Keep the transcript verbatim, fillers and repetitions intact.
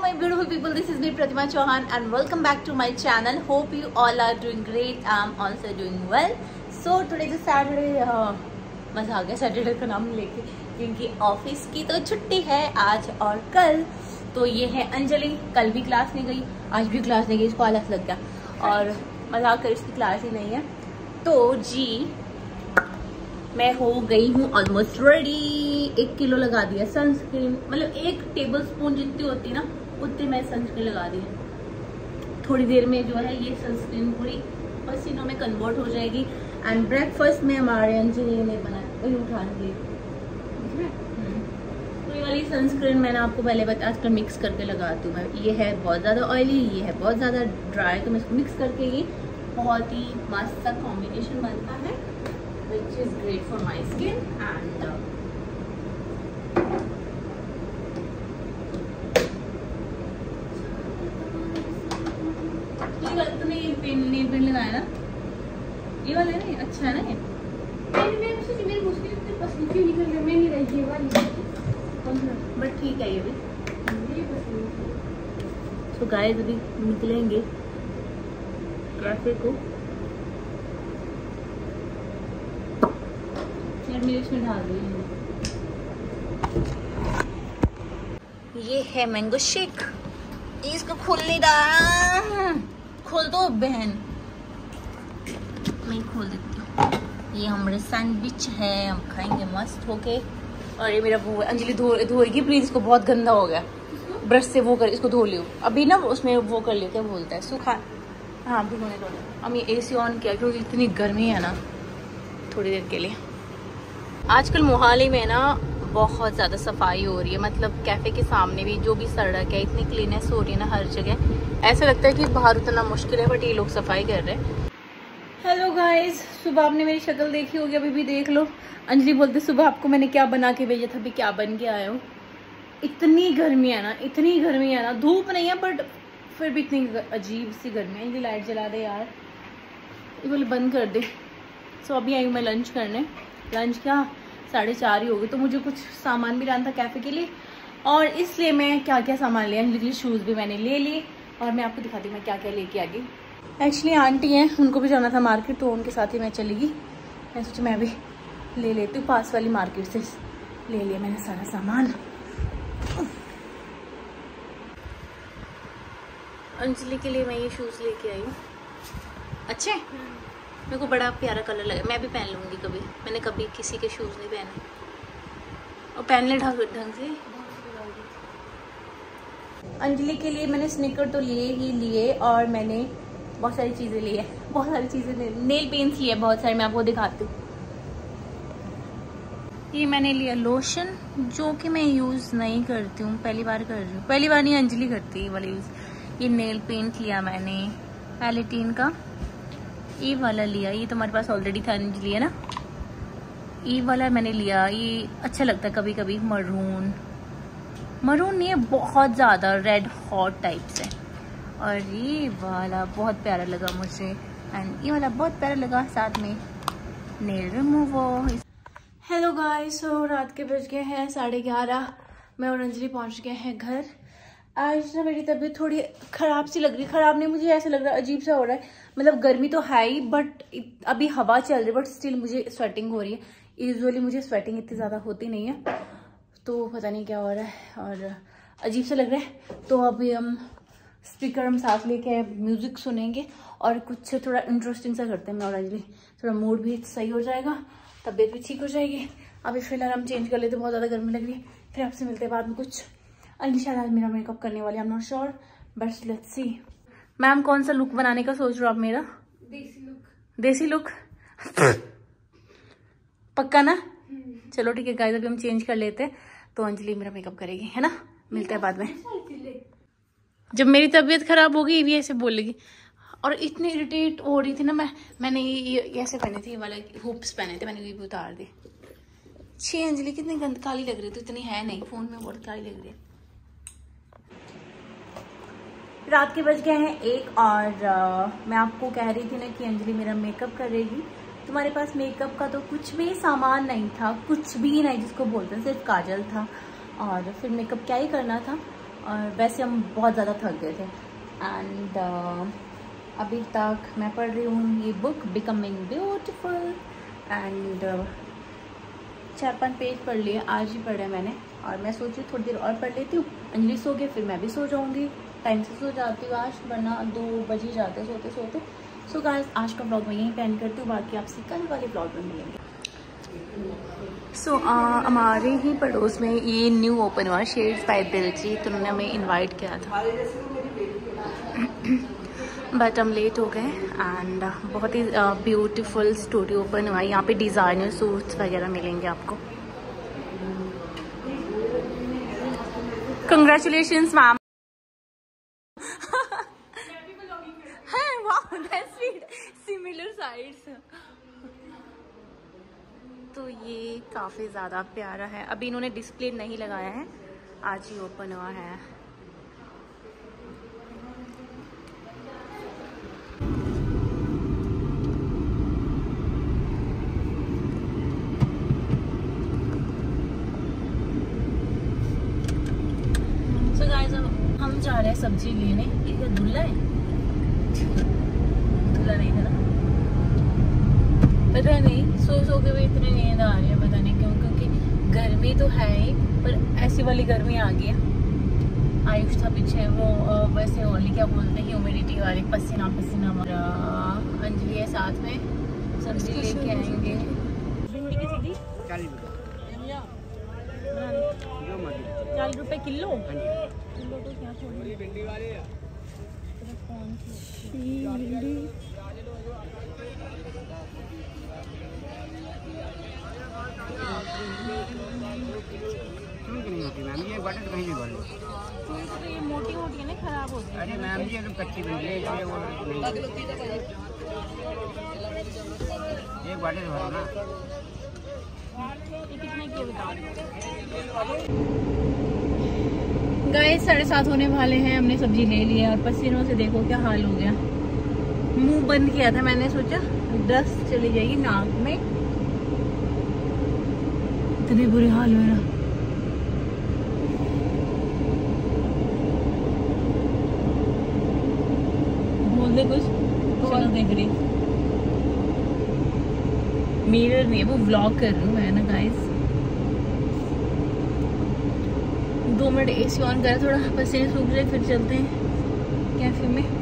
my beautiful people, this is me Pratima Chauhan and welcome back to my channel. Hope you all are doing great. I'm also doing well. So today is Saturday. uh, मजा आ गया Saturday का नाम लेके, क्योंकि office की तो छुट्टी है आज और कल। तो ये है अंजलि, कल भी क्लास नहीं गई, आज भी क्लास नहीं गई, इसको आलस लग गया और मजा कर इसकी क्लास ही नहीं है। तो जी मैं हो गई हूँ ऑलमोस्ट रेडी। एक किलो लगा दिया सनस्क्रीन, मतलब एक टेबल स्पून जितनी होती ना उतनी मैं सनस्क्रीन लगा दी है। थोड़ी देर में जो है ये सनस्क्रीन पूरी पसीनों में कन्वर्ट हो जाएगी। एंड ब्रेकफास्ट में हमारे अंजलि ने बनाया, वही उठाने लिए पूरी वाली सनस्क्रीन मैंने आपको पहले बताया, आजकल मिक्स करके लगाती हूँ मैं। ये है बहुत ज़्यादा ऑयली, ये है बहुत ज़्यादा ड्राई, तो मैं इसको मिक्स करके ये बहुत ही मस्त सा कॉम्बिनेशन बनता है which is great for my skin and uh, ये वाला तूने ये पेन नेल पेन लगाया ना, ये वाला है ना, अच्छा है ना ये। मैंने मैं सोची मेरी मुश्किल से पसंद क्यों निकल गया, मैं नहीं रही ये वाली कौन सा, बट ठीक है ये भी। ये पसंद। तो गाइस अभी निकलेंगे कैफे को। इसमें डाल दी ये है मैंगो शेक, इसको खोल नहीं रहा, खोल दो बहन, मैं खोल देती हूँ। ये हमारे सैंडविच है, हम खाएंगे मस्त होके। और ये मेरा वो अंजलि धो धोएगी प्लीज, इसको बहुत गंदा हो गया, ब्रश से वो कर इसको धो लियो अभी ना, उसमें वो कर लियो, क्या बोलता है, सूखा। हाँ अभी होने दो। हम ये एसी ऑन किया क्योंकि इतनी गर्मी है ना, थोड़ी देर के लिए। आजकल मोहाली में ना बहुत ज़्यादा सफाई हो रही है, मतलब कैफ़े के सामने भी जो भी सड़क है इतनी क्लीनेस हो रही है ना हर जगह, ऐसा लगता है कि बाहर उतना मुश्किल है, बट ये लोग सफाई कर रहे हैं। हेलो गाइस, सुबह आपने मेरी शक्ल देखी होगी, अभी भी देख लो। अंजलि बोलते सुबह आपको मैंने क्या बना के भेजा था, अभी क्या बन के आया हूँ। इतनी गर्मी है ना, इतनी गर्मी है ना, धूप नहीं है बट फिर भी इतनी अजीब सी गर्मी है। इनकी लाइट जला दे यार, ये बोले बंद कर दे। सो अभी आई हूँ मैं लंच करने। लंच क्या साढ़े चार ही हो गए, तो मुझे कुछ सामान भी लाना था कैफ़े के लिए, और इसलिए मैं क्या क्या सामान लिया। अंजलि शूज़ भी मैंने ले लिए और मैं आपको दिखाती हूँ मैं क्या क्या लेके आ गई। एक्चुअली आंटी हैं, उनको भी जाना था मार्केट, तो उनके साथ ही मैं चली गई। मैं सोचा मैं भी ले लेती हूँ, पास वाली मार्केट से ले लिया मैंने सारा सामान। अंजलि के लिए मैं ये शूज़ लेके आई हूँ, अच्छे, मेरे को बड़ा प्यारा कलर लगा, मैं भी पहन लूँगी कभी। मैंने कभी किसी के शूज़ नहीं पहने, और पहन ले ढंग ढंग से। अंजलि के लिए मैंने स्निकर तो लिए ही लिए, और मैंने बहुत सारी चीज़ें ली है, बहुत सारी चीज़ें ले, नेल पेंट्स लिए बहुत सारे, मैं आपको दिखाती हूँ। ये मैंने लिया लोशन, जो कि मैं यूज़ नहीं करती हूँ, पहली बार कर रही हूँ, पहली बार नहीं अंजलि करती है वाला यूज़। ये नेल पेंट लिया मैंने पैलेटीन का, ये वाला लिया, ये तुम्हारे पास ऑलरेडी था अंजलि है ना, ये वाला मैंने लिया, ये अच्छा लगता है कभी कभी। मरून मरून नहीं है, बहुत ज़्यादा रेड हॉट टाइप से। और ये वाला बहुत प्यारा लगा मुझे, एंड ये वाला बहुत प्यारा लगा, साथ में nail remover. Hello guys, so रात के बज गए हैं साढ़े ग्यारह, मैं और अंजलि पहुंच गए हैं घर। आज ना मेरी तबीयत थोड़ी ख़राब सी लग रही, ख़राब नहीं, मुझे ऐसा लग रहा है अजीब सा हो रहा है, मतलब गर्मी तो है ही बट अभी हवा चल रही है, बट स्टिल मुझे स्वेटिंग हो रही है। यूजुअली मुझे स्वेटिंग इतनी ज़्यादा होती नहीं है, तो पता नहीं क्या हो रहा है और अजीब सा लग रहा है। तो अभी हम स्पीकर हम साथ लेके म्यूज़िक सुनेंगे और कुछ थोड़ा इंटरेस्टिंग सा करते हैं, मैं और अंजलि, थोड़ा मूड भी सही हो जाएगा, तबीयत भी ठीक हो जाएगी। अभी फिलहाल हम चेंज कर लेते, बहुत ज़्यादा गर्मी लग रही है, फिर आपसे मिलते हैं बाद में कुछ। अंजलि शायद आज मेरा मेकअप करने वाली, I am not sure, but let's see. Ma'am कौन सा लुक बनाने का सोच रहे हो आप मेरा? देसी लुक। देसी लुक पक्का ना? चलो ठीक है गाइस, अभी हम चेंज कर लेते हैं, तो अंजलि मेरा मेकअप करेगी, है ना, मिलते हैं बाद में। जब मेरी तबीयत खराब होगी ये भी ऐसे बोलेगी, और इतनी इरिटेट हो रही थी ना मैं, मैंने ये ऐसे पहने थे, ये वाला हुप्स पहने थे, मैंने ये भी उतार दी। छे अंजलि कितनी गंद काली लग रही थी, इतनी है नहीं, फोन में बहुत काली लग रही है। रात के बज गए हैं एक, और आ, मैं आपको कह रही थी ना कि अंजलि मेरा मेकअप करेगी। तुम्हारे पास मेकअप का तो कुछ भी सामान नहीं था, कुछ भी नहीं जिसको बोलते हैं, सिर्फ काजल था, और फिर मेकअप क्या ही करना था। और वैसे हम बहुत ज़्यादा थक गए थे। एंड uh, अभी तक मैं पढ़ रही हूँ ये book becoming beautiful. And uh, चार पांच पेज पढ़ लिए, आज ही पढ़े मैंने। और मैं सोची थोड़ी देर और पढ़ लेती हूँ। अंजलि सो गई, फिर मैं भी सो जाऊँगी। टाइम से सो जाती हूँ आज, वरना दो बज ही जाते सोते सोते। सो गाइस, आज का ब्लॉग मैं यहीं पे एंड करती हूँ, बाकी आपसे कल वाले ब्लॉग में मिलेंगे। सो so, uh, हमारे ही पड़ोस में ये न्यू ओपन हुआ शेड्स बाय दिलजीत, तो उन्होंने हमें इनवाइट किया था। बट हम लेट हो गए। एंड uh, बहुत ही ब्यूटीफुल स्टूडियो ओपन हुआ है। यहाँ पे डिज़ाइनर सूट्स वगैरह मिलेंगे आपको। Congratulations ma'am. Similar sides. तो ये काफ़ी ज़्यादा प्यारा है। अभी इन्होंने डिस्प्ले नहीं लगाया है, आज ही ओपन हुआ है। सो गाइस, अब हम जा रहे हैं सब्जी लेने। ये दूल्हा है, दूल्हा नहीं था ना, पता नहीं। सो सो के भी इतनी नींद आ रही है, पता नहीं क्यों, क्योंकि गर्मी तो है ही, पर ऐसी वाली गर्मी आ गई है। आयुष था पीछे, वो वैसे वाली क्या बोलते हैं, ह्यूमिडिटी वाली, पसीना पसीना। हमारा अंजलि है साथ में, सब्जी लेके आएंगे। भिंडी की सब्जी चालीस चालीस रुपए किलो। किलो तो क्या थोड़ी भिंडी वाली है। कौन सी भिंडी? नहीं होती मैम, ये बटर कहीं भी बढ़ लो। तो ये मोटी मोटी है ना, खराब होती है। अरे मैम जी, एकदम कच्ची भिंडी है, इसलिए वो एक बटर भरो ना। ये कितने की बताओ गाइस? साढ़े सात होने वाले हैं, हमने सब्जी ले ली है और पसीनों से देखो क्या हाल हो गया। मुंह बंद किया था, मैंने सोचा डस्ट चली जाएगी नाक में, इतने बुरे हाल मेरा। बोल दे कुछ। चलो देख रही, मिरर नहीं है, वो व्लॉग कर रही हूँ मैं ना गाइस। दो मिनट एसी ऑन करा, थोड़ा पसीने सूख जाए, फिर चलते हैं कैफे में।